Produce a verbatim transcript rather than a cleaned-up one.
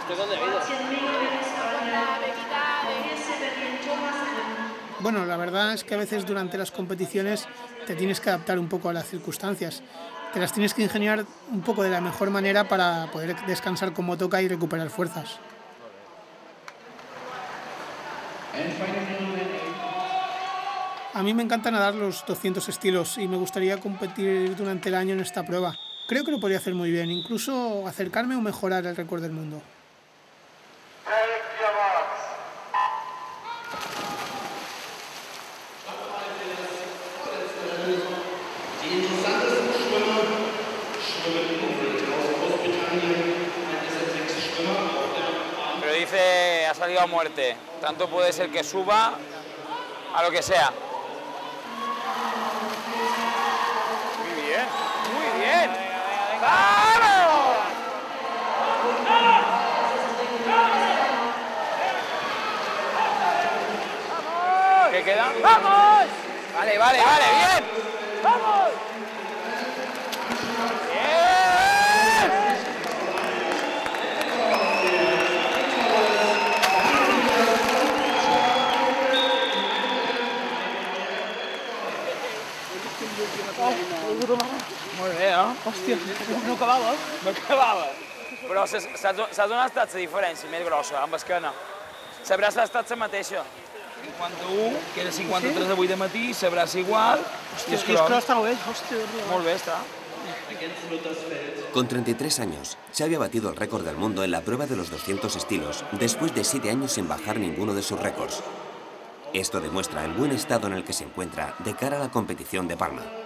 Bueno, la verdad es que a veces durante las competiciones te tienes que adaptar un poco a las circunstancias. Te las tienes que ingeniar un poco de la mejor manera para poder descansar como toca y recuperar fuerzas. A mí me encanta nadar los doscientos estilos y me gustaría competir durante el año en esta prueba. Creo que lo podría hacer muy bien, incluso acercarme o mejorar el récord del mundo. Pero dice, ha salido a muerte. Tanto puede ser que suba a lo que sea. Muy bien, muy bien. ¡Vamos! ¿Qué queda? ¡Vamos! Vale, vale, vale, bien. ¡Vamos! Molt bé, no? Hòstia, no acabava. No acabava. Però saps on ha estat la diferència més grossa, amb esquena? La braça ha estat la mateixa. cinquanta-u, que era cinquanta-tres avui de matí, la braça igual. Hòstia, és que està bé, hòstia. Molt bé, està. Con treinta y tres años, Xavi ha batido el récord del mundo en la prueba de los doscientos estilos, después de siete años sin bajar ninguno de sus récords. Esto demuestra el buen estado en el que se encuentra de cara a la competición de Palma.